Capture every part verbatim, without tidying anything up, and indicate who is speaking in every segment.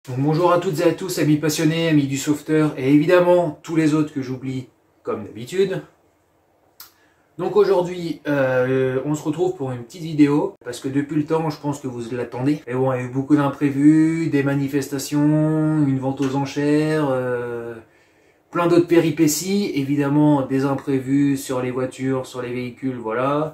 Speaker 1: Donc bonjour à toutes et à tous, amis passionnés, amis du sauveteur et évidemment tous les autres que j'oublie comme d'habitude. Donc aujourd'hui, euh, on se retrouve pour une petite vidéo parce que depuis le temps, je pense que vous l'attendez. Et bon, il y a eu beaucoup d'imprévus, des manifestations, une vente aux enchères, euh, plein d'autres péripéties, évidemment des imprévus sur les voitures, sur les véhicules, voilà.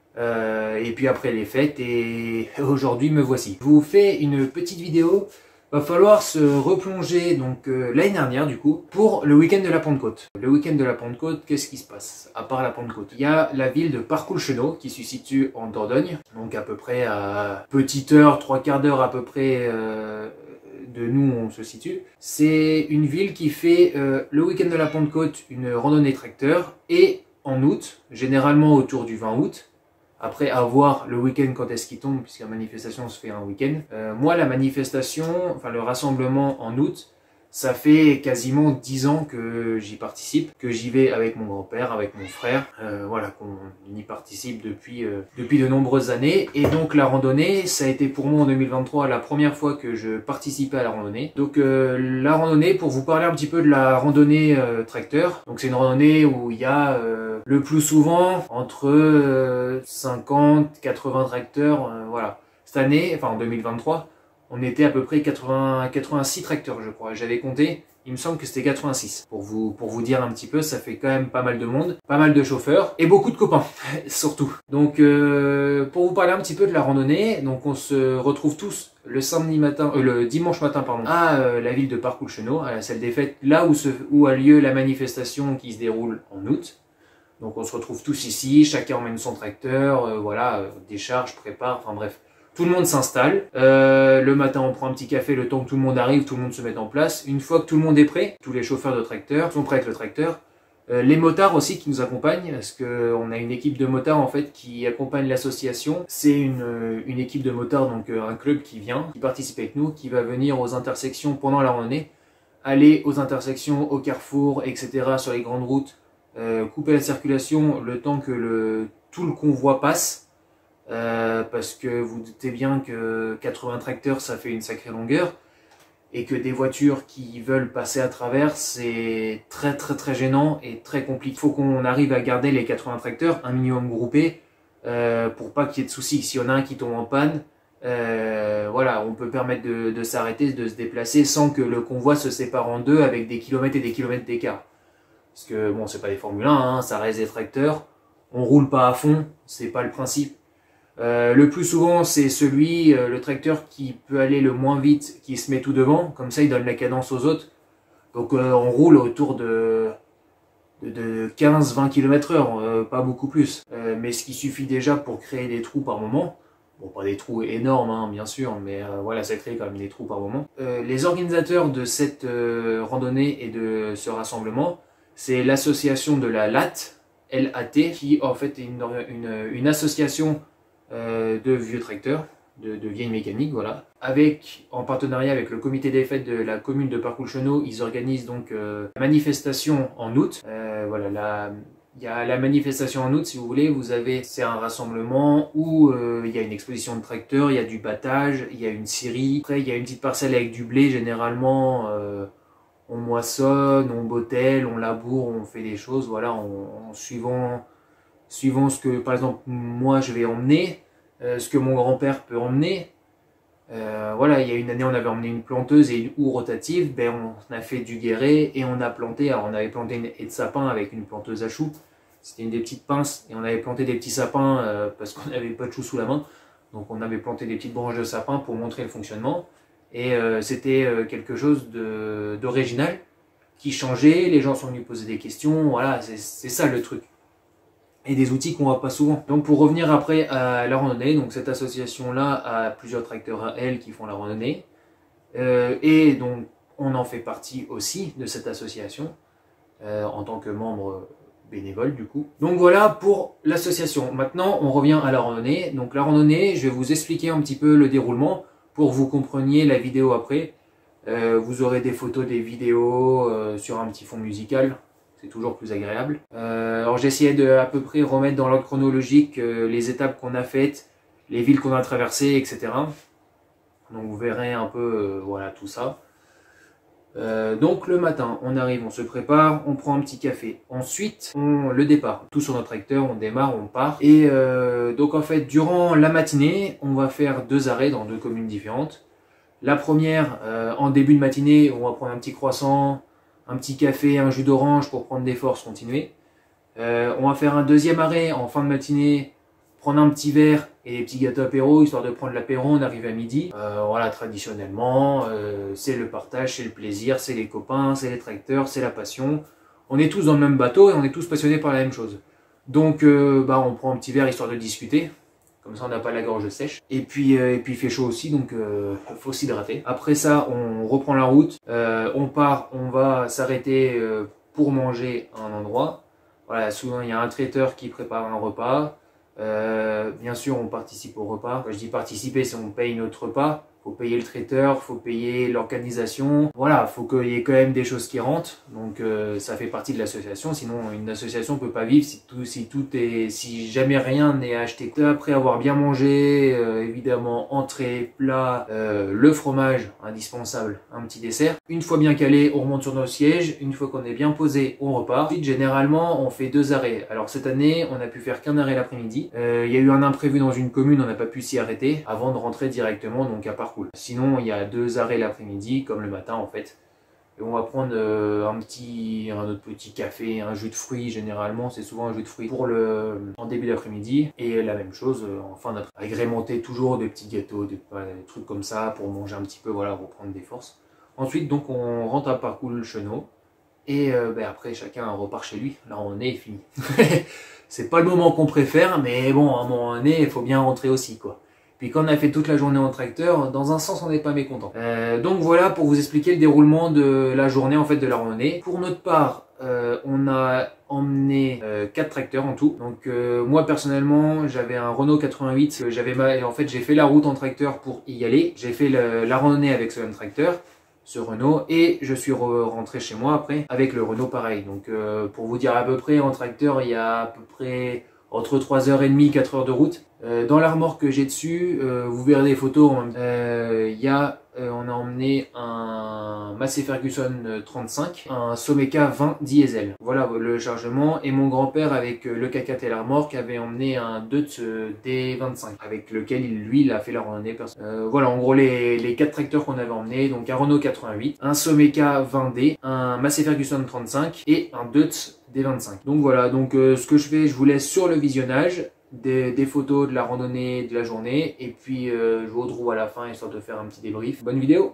Speaker 1: Euh, et puis après les fêtes et aujourd'hui me voici. Je vous fais une petite vidéo. Va falloir se replonger donc euh, l'année dernière du coup pour le week-end de la Pentecôte. Le week-end de la Pentecôte, qu'est-ce qui se passe à part la Pentecôte? Il y a la ville de Parcoul-Chenaux qui se situe en Dordogne, donc à peu près à petite heure, trois quarts d'heure à peu près euh, de nous on se situe. C'est une ville qui fait euh, le week-end de la Pentecôte une randonnée tracteur et en août, généralement autour du vingt août. Après, à voir le week-end quand est-ce qu'il tombe, puisque la manifestation se fait un week-end. Euh, moi, la manifestation, enfin le rassemblement en août, ça fait quasiment dix ans que j'y participe, que j'y vais avec mon grand-père, avec mon frère. Euh, voilà, qu'on y participe depuis, euh, depuis de nombreuses années. Et donc la randonnée, ça a été pour moi en deux mille vingt-trois la première fois que je participais à la randonnée. Donc euh, la randonnée, pour vous parler un petit peu de la randonnée euh, tracteur. Donc c'est une randonnée où il y a euh, le plus souvent entre euh, cinquante, quatre-vingts tracteurs. Euh, voilà. Cette année, enfin en deux mille vingt-trois, on était à peu près quatre-vingts, quatre-vingt-six tracteurs, je crois. J'avais compté, il me semble que c'était quatre-vingt-six. Pour vous, pour vous dire un petit peu, ça fait quand même pas mal de monde, pas mal de chauffeurs et beaucoup de copains, surtout. Donc, euh, pour vous parler un petit peu de la randonnée, donc on se retrouve tous le samedi matin, euh, le dimanche matin, pardon, à euh, la ville de Parcoul-Chenaux, à la salle des fêtes, là où, se, où a lieu la manifestation qui se déroule en août. Donc, on se retrouve tous ici, chacun emmène son tracteur, euh, voilà, euh, décharge, prépare, enfin bref. Tout le monde s'installe, euh, le matin on prend un petit café, le temps que tout le monde arrive, tout le monde se met en place. Une fois que tout le monde est prêt, tous les chauffeurs de tracteur sont prêts avec le tracteur. Euh, les motards aussi qui nous accompagnent, parce qu'on a une équipe de motards en fait qui accompagne l'association. C'est une, une équipe de motards, donc un club qui vient, qui participe avec nous, qui va venir aux intersections pendant la randonnée, aller aux intersections, au carrefour, et cetera sur les grandes routes, euh, couper la circulation le temps que le, tout le convoi passe. Euh, parce que vous doutez bien que quatre-vingts tracteurs ça fait une sacrée longueur et que des voitures qui veulent passer à travers c'est très très très gênant et très compliqué. Il faut qu'on arrive à garder les quatre-vingts tracteurs un minimum groupés euh, pour pas qu'il y ait de soucis. S'il y en a un qui tombe en panne, euh, voilà, on peut permettre de, de s'arrêter, de se déplacer sans que le convoi se sépare en deux avec des kilomètres et des kilomètres d'écart. Parce que bon, c'est pas des Formule un, hein, ça reste des tracteurs, on roule pas à fond, c'est pas le principe. Euh, le plus souvent, c'est celui, euh, le tracteur qui peut aller le moins vite, qui se met tout devant, comme ça il donne la cadence aux autres. Donc euh, on roule autour de, de, de quinze à vingt kilomètres heure, euh, pas beaucoup plus. Euh, mais ce qui suffit déjà pour créer des trous par moment, bon pas des trous énormes hein, bien sûr, mais euh, voilà, ça crée quand même des trous par moment. Euh, les organisateurs de cette euh, randonnée et de ce rassemblement, c'est l'association de la L A T, L A T, qui en fait est une, une, une association Euh, de vieux tracteurs, de, de vieilles mécaniques, voilà. Avec, en partenariat avec le comité des fêtes de la commune de Parcoul-Chenaux, ils organisent donc euh, la manifestation en août. Euh, voilà, la, il y a la manifestation en août, si vous voulez, vous avez, c'est un rassemblement où euh, il y a une exposition de tracteurs, il y a du battage, il y a une scierie. Après, il y a une petite parcelle avec du blé, généralement, euh, on moissonne, on bottelle, on laboure, on fait des choses, voilà, en, en suivant... suivant ce que, par exemple, moi je vais emmener, euh, ce que mon grand-père peut emmener. Euh, voilà, il y a une année, on avait emmené une planteuse et une houe rotative, ben, on a fait du guéret et on a planté, alors on avait planté une haie de sapin avec une planteuse à choux, c'était une des petites pinces, et on avait planté des petits sapins euh, parce qu'on n'avait pas de choux sous la main, donc on avait planté des petites branches de sapin pour montrer le fonctionnement, et euh, c'était euh, quelque chose d'original, qui changeait, les gens sont venus poser des questions, voilà, c'est ça le truc. Et des outils qu'on voit pas souvent. Donc pour revenir après à la randonnée, donc cette association-là a plusieurs tracteurs à elle qui font la randonnée. Euh, et donc on en fait partie aussi de cette association, euh, en tant que membre bénévole du coup. Donc voilà pour l'association. Maintenant on revient à la randonnée. Donc la randonnée, je vais vous expliquer un petit peu le déroulement pour que vous compreniez la vidéo après. Euh, vous aurez des photos, des vidéos euh, sur un petit fond musical. C'est toujours plus agréable. Euh, alors j'ai essayé de à peu près remettre dans l'ordre chronologique euh, les étapes qu'on a faites, les villes qu'on a traversées, et cetera. Donc vous verrez un peu euh, voilà tout ça. Euh, donc le matin, on arrive, on se prépare, on prend un petit café. Ensuite, on le départ. Tout sur notre tracteur, on démarre, on part. Et euh, donc en fait, durant la matinée, on va faire deux arrêts dans deux communes différentes. La première, euh, en début de matinée, on va prendre un petit croissant, un petit café, un jus d'orange pour prendre des forces, continuer. Euh, on va faire un deuxième arrêt en fin de matinée, prendre un petit verre et des petits gâteaux apéro, histoire de prendre l'apéro, on arrive à midi. Euh, voilà, traditionnellement, euh, c'est le partage, c'est le plaisir, c'est les copains, c'est les tracteurs, c'est la passion. On est tous dans le même bateau et on est tous passionnés par la même chose. Donc, euh, bah, on prend un petit verre histoire de discuter. Comme ça, on n'a pas la gorge sèche. Et puis, euh, et puis il fait chaud aussi, donc euh, faut s'hydrater. Après ça, on reprend la route. Euh, on part, on va s'arrêter euh, pour manger à un endroit. Voilà, souvent, il y a un traiteur qui prépare un repas. Euh, bien sûr, on participe au repas. Quand je dis participer, c'est on paye notre repas. Faut payer le traiteur, faut payer l'organisation. Voilà, faut qu'il y ait quand même des choses qui rentrent. Donc euh, ça fait partie de l'association. Sinon, une association peut pas vivre si tout, si tout est, si jamais rien n'est acheté. Après avoir bien mangé, euh, évidemment entrée, plat, euh, le fromage indispensable, un petit dessert. Une fois bien calé, on remonte sur nos sièges. Une fois qu'on est bien posé, on repart. Ensuite, généralement, on fait deux arrêts. Alors cette année, on a pu faire qu'un arrêt l'après-midi. Euh, il y a eu un imprévu dans une commune, on n'a pas pu s'y arrêter avant de rentrer directement, donc à part. Cool. Sinon, il y a deux arrêts l'après-midi, comme le matin en fait. Et on va prendre euh, un petit, un autre petit café, un jus de fruits. Généralement, c'est souvent un jus de fruits pour le en début d'après-midi. Et la même chose euh, en fin d'après. Agrémenter toujours des petits gâteaux, des, des trucs comme ça pour manger un petit peu, voilà, reprendre des forces. Ensuite, donc, on rentre à parcours le chenot. Et euh, ben, après, chacun repart chez lui. Là, on est fini. C'est pas le moment qu'on préfère, mais bon, à un moment donné, il faut bien rentrer aussi, quoi. Puis quand on a fait toute la journée en tracteur, dans un sens on n'est pas mécontent. Euh, donc voilà pour vous expliquer le déroulement de la journée en fait de la randonnée. Pour notre part, euh, on a emmené euh, quatre tracteurs en tout. Donc euh, moi personnellement j'avais un Renault quatre-vingt-huit. J'avais ma... En fait j'ai fait la route en tracteur pour y aller. J'ai fait le... la randonnée avec ce même tracteur, ce Renault, et je suis re rentré chez moi après avec le Renault pareil. Donc euh, pour vous dire à peu près en tracteur il y a à peu près entre trois heures trente, quatre heures de route. Euh, dans la remorque que j'ai dessus, euh, vous verrez des photos. Il euh, y a, euh, on a emmené un Massey Ferguson trente-cinq, un Someka vingt diesel. Voilà le chargement. Et mon grand-père avec euh, le K quatre et la remorque avait emmené un Deutz D vingt-cinq avec lequel il, lui il a fait la randonnée. Euh, voilà en gros les, les quatre tracteurs qu'on avait emmenés. Donc un Renault quatre-vingt-huit, un Someka vingt D, un Massey Ferguson trente-cinq et un Deutz D vingt-cinq. Donc voilà, donc euh, ce que je fais, je vous laisse sur le visionnage des, des photos de la randonnée de la journée et puis euh, je vous retrouve à la fin histoire de faire un petit débrief. Bonne vidéo!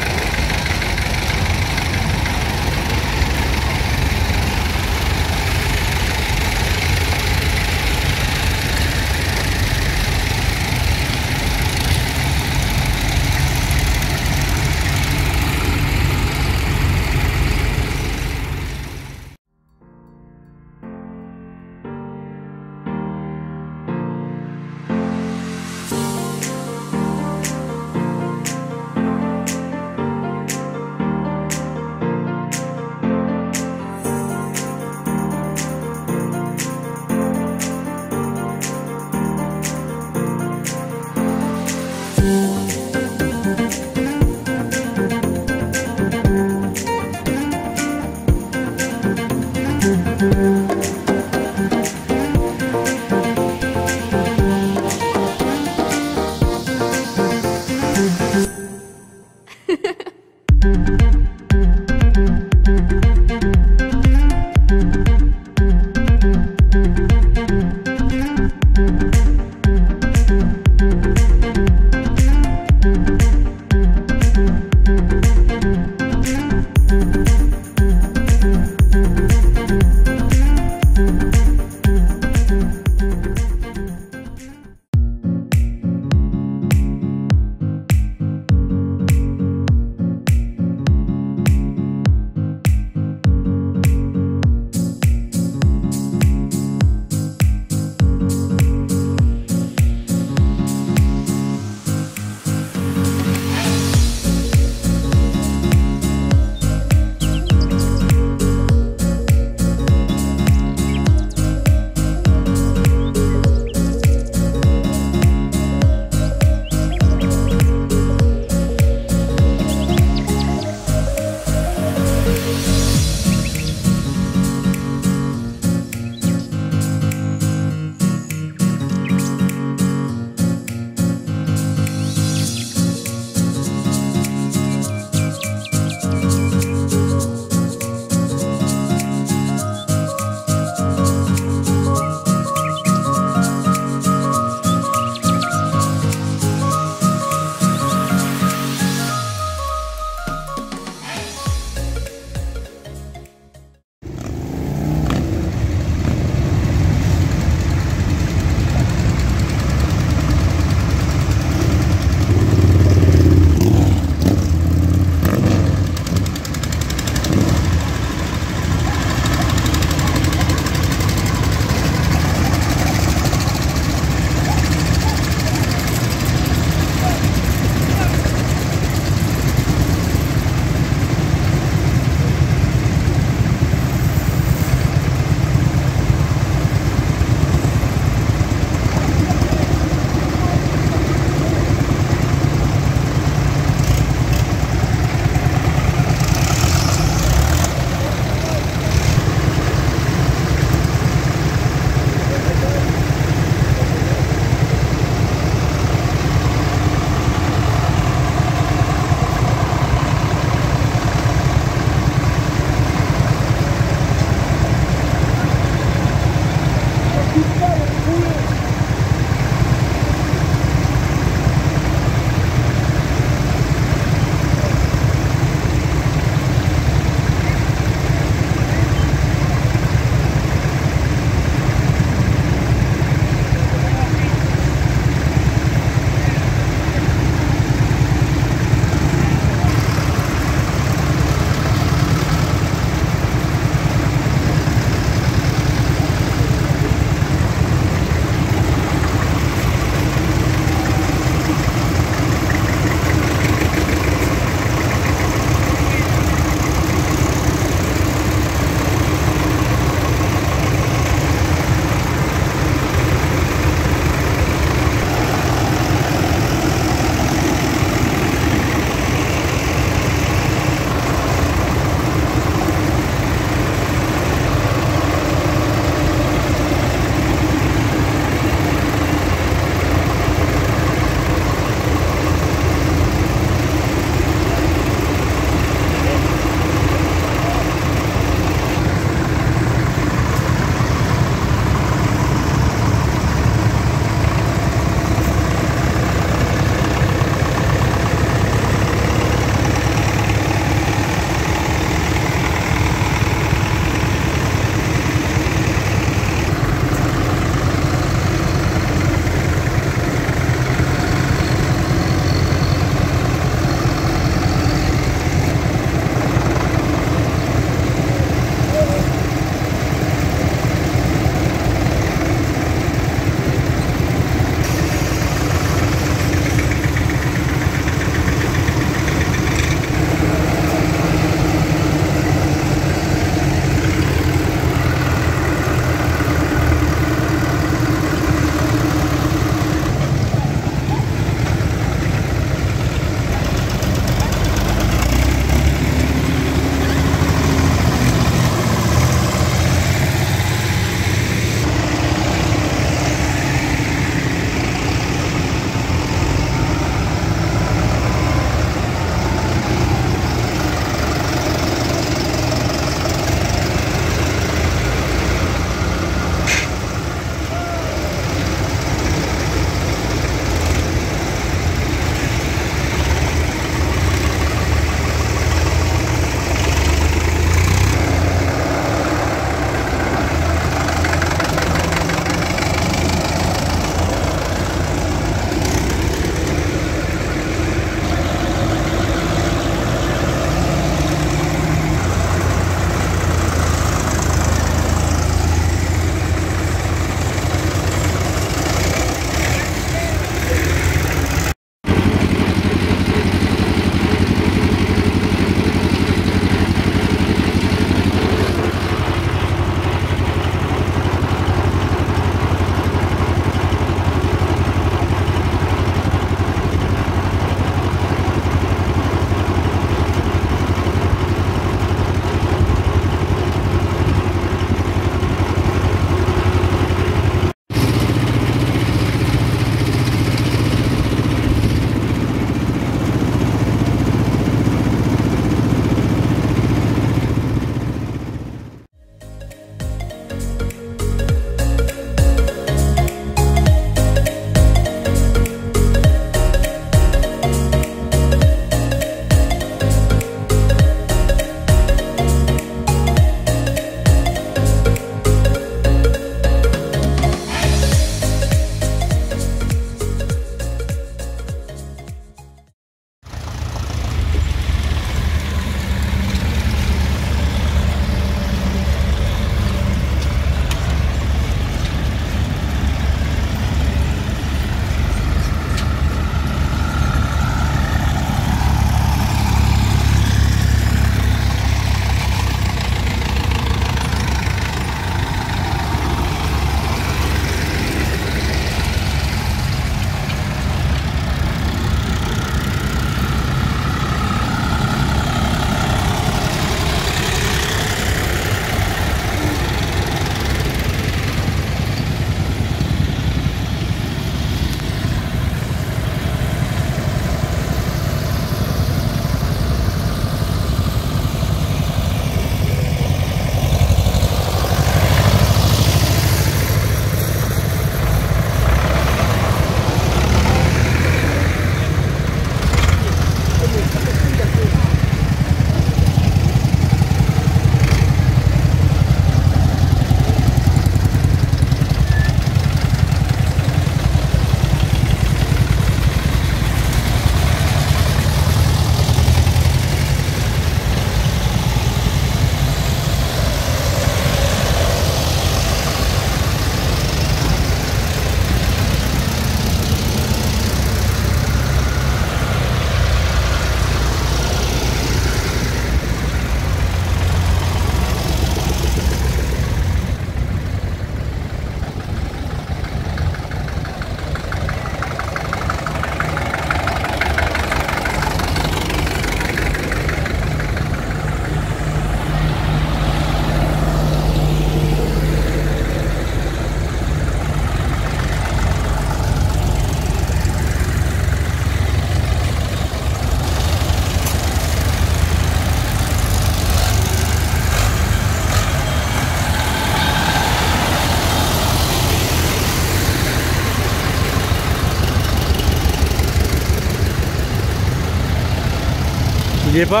Speaker 2: Il est pas?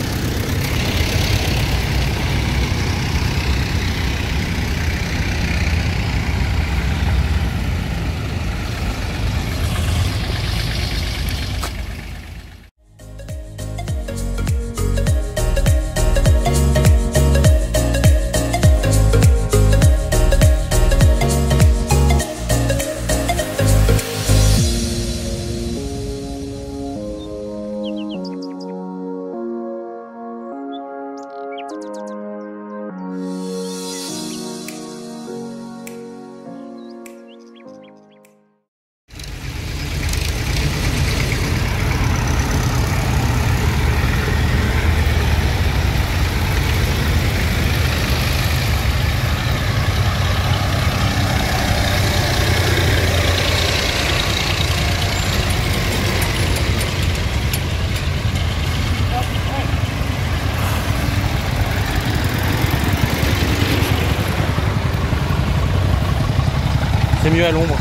Speaker 2: C'est mieux à l'ombre.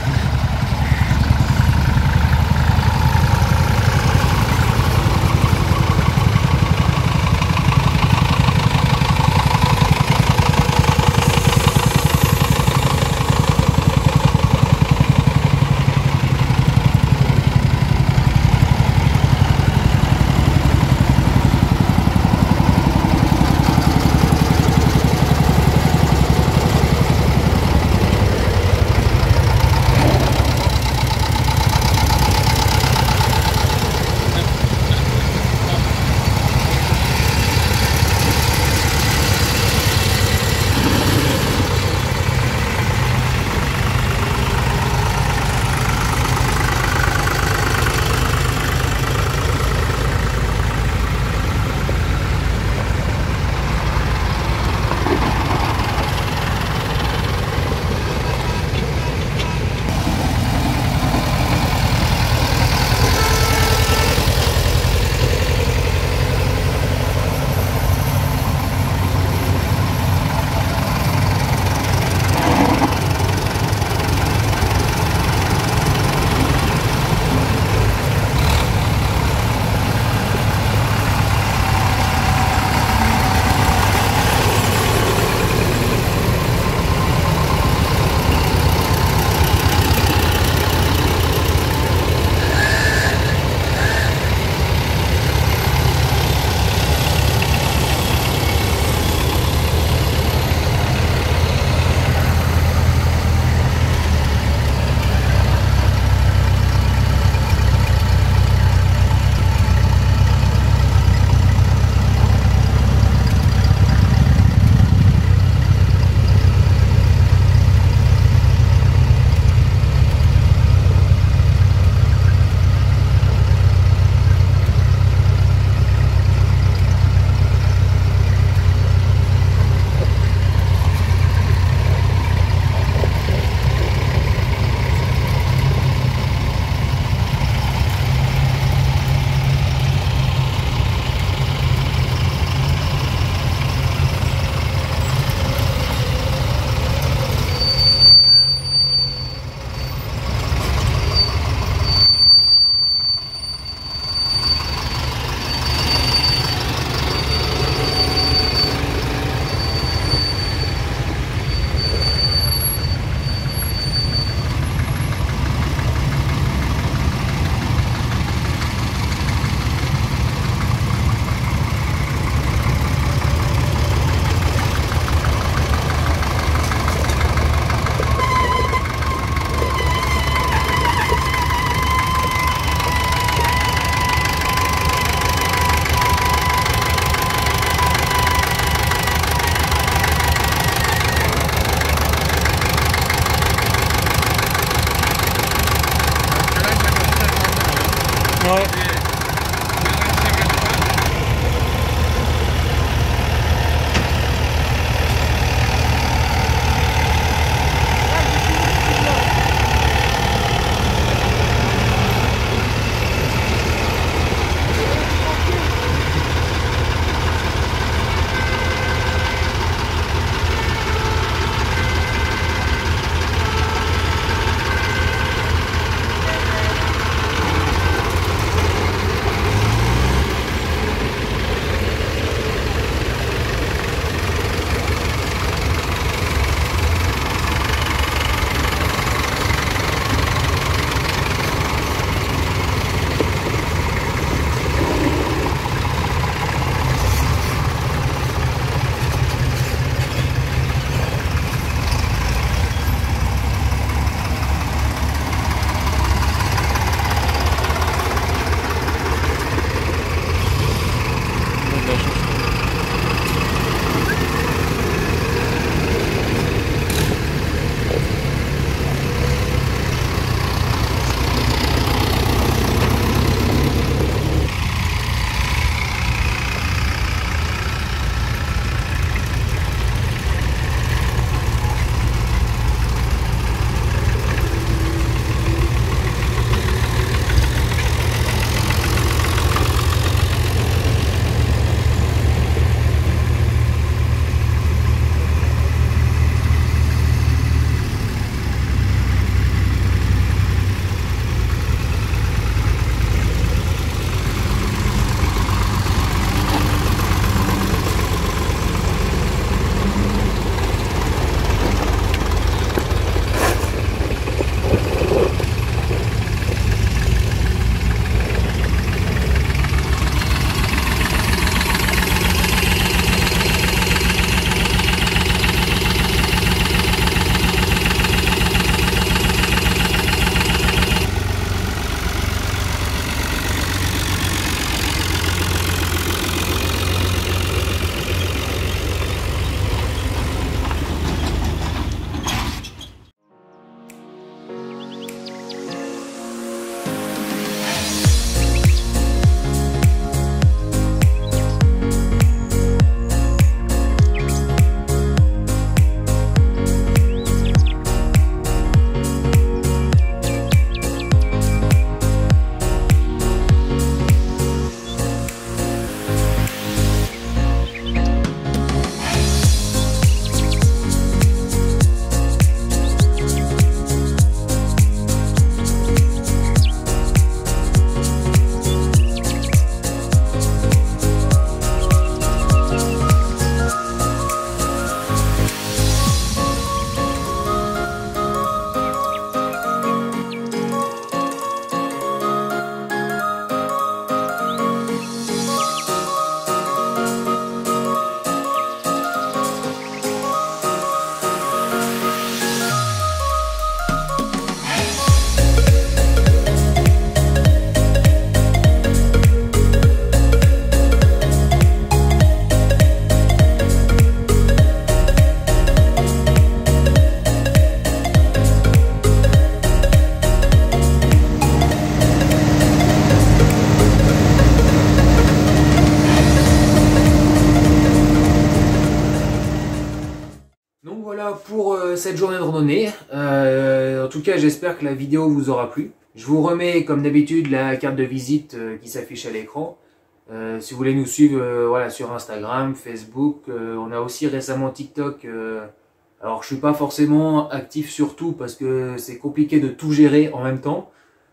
Speaker 1: Euh, en tout cas, j'espère que la vidéo vous aura plu. Je vous remets, comme d'habitude, la carte de visite euh, qui s'affiche à l'écran. Euh, si vous voulez nous suivre euh, voilà, sur Instagram, Facebook, euh, on a aussi récemment TikTok. Euh, alors, je suis pas forcément actif sur tout parce que c'est compliqué de tout gérer en même temps.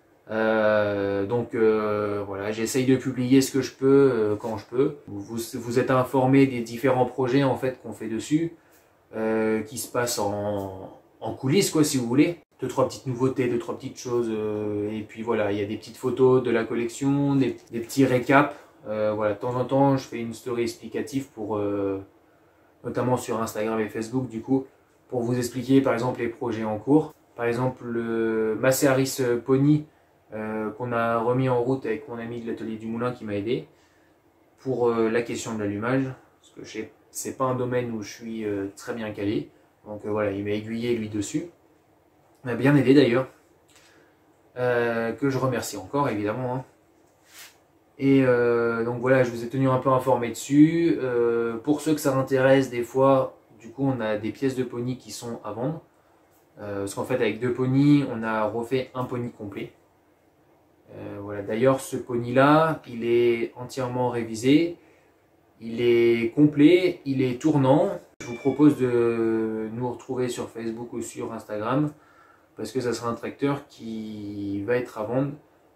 Speaker 1: Euh, donc euh, voilà, j'essaye de publier ce que je peux euh, quand je peux. Vous, vous êtes informés des différents projets en fait qu'on fait dessus, euh, qui se passent en, en coulisses quoi, si vous voulez. Deux trois petites nouveautés, deux trois petites choses, euh, et puis voilà, il y a des petites photos de la collection, des, des petits récaps. Euh, voilà, de temps en temps, je fais une story explicative pour, euh, notamment sur Instagram et Facebook du coup, pour vous expliquer par exemple les projets en cours. Par exemple le Macéaris Pony. Euh, qu'on a remis en route avec mon ami de l'atelier du Moulin qui m'a aidé pour euh, la question de l'allumage, parce que je sais, c'est pas un domaine où je suis euh, très bien calé, donc euh, voilà, il m'a aiguillé lui dessus, il m'a bien aidé d'ailleurs, euh, que je remercie encore évidemment, hein. Et euh, donc voilà, je vous ai tenu un peu informé dessus. Euh, pour ceux que ça intéresse, des fois, du coup on a des pièces de pony qui sont à vendre, euh, parce qu'en fait avec deux ponies, on a refait un pony complet. Euh, voilà. D'ailleurs, ce pony-là, il est entièrement révisé, il est complet, il est tournant. Je vous propose de nous retrouver sur Facebook ou sur Instagram, parce que ça sera un tracteur qui va être à vendre.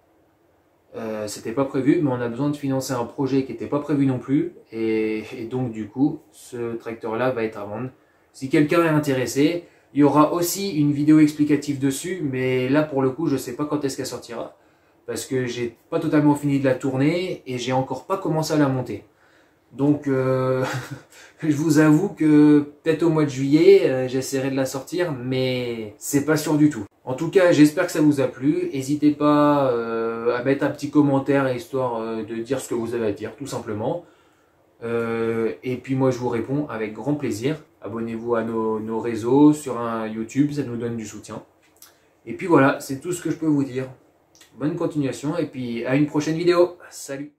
Speaker 1: Euh, C'était pas prévu, mais on a besoin de financer un projet qui n'était pas prévu non plus, et, et donc du coup, ce tracteur-là va être à vendre. Si quelqu'un est intéressé, il y aura aussi une vidéo explicative dessus, mais là pour le coup, je sais pas quand est-ce qu'elle sortira. Parce que j'ai pas totalement fini de la tourner et j'ai encore pas commencé à la monter. Donc euh, je vous avoue que peut-être au mois de juillet, euh, j'essaierai de la sortir, mais c'est pas sûr du tout. En tout cas, j'espère que ça vous a plu. N'hésitez pas euh, à mettre un petit commentaire histoire euh, de dire ce que vous avez à dire, tout simplement. Euh, et puis moi je vous réponds avec grand plaisir. Abonnez-vous à nos, nos réseaux sur un YouTube, ça nous donne du soutien. Et puis voilà, c'est tout ce que je peux vous dire. Bonne continuation et puis à une prochaine vidéo. Salut!